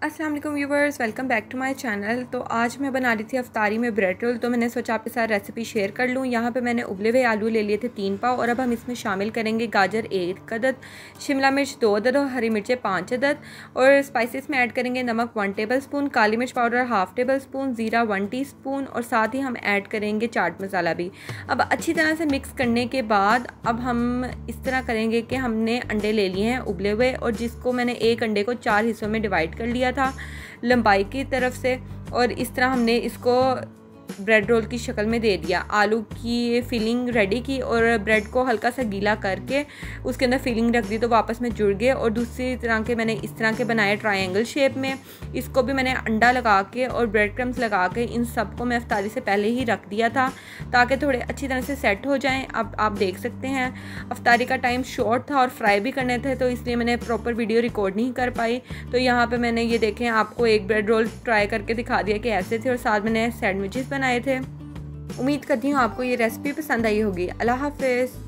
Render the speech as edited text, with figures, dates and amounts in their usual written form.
अस्सलाम वालेकुम viewers, welcome back to my channel. तो आज मैं बना रही थी अफ्तारी में ब्रेड रोल। तो मैंने सोचा आपके साथ रेसिपी शेयर कर लूँ। यहाँ पे मैंने उबले हुए आलू ले लिए थे 3 पाव और अब हम इसमें शामिल करेंगे गाजर 1 अदद, शिमला मिर्च 2 अदद और हरी मिर्चें 5 अदद। और स्पाइसेस में ऐड करेंगे नमक 1 टेबल स्पून, काली मिर्च पाउडर 1/2 टेबल स्पून, ज़ीरा 1 टीस्पून और साथ ही हम ऐड करेंगे चाट मसाला भी। अब अच्छी तरह से मिक्स करने के बाद अब हम इस तरह करेंगे कि हमने अंडे ले लिए हैं उबले हुए और जिसको मैंने एक अंडे को 4 हिस्सों में डिवाइड कर लिया था लंबाई की तरफ से, और इस तरह हमने इसको ब्रेड रोल की शक्ल में दे दिया। आलू की फिलिंग रेडी की और ब्रेड को हल्का सा गीला करके उसके अंदर फिलिंग रख दी तो वापस में जुड़ गए। और दूसरी तरह के मैंने इस तरह के बनाए ट्रायंगल शेप में। इसको भी मैंने अंडा लगा के और ब्रेड क्रम्स लगा के इन सबको मैं अफ्तारी से पहले ही रख दिया था ताकि थोड़े अच्छी तरह से सेट हो जाएं। अब आप देख सकते हैं अफ्तारी का टाइम शॉर्ट था और फ्राई भी करने थे तो इसलिए मैंने प्रॉपर वीडियो रिकॉर्ड नहीं कर पाई। तो यहाँ पर मैंने ये देखें आपको एक ब्रेड रोल ट्राई करके दिखा दिया कि ऐसे थे और साथ मैंने सैंडविचेस बनाए थे। उम्मीद करती हूँ आपको ये रेसिपी पसंद आई होगी। अल्लाह हाफ़िज़।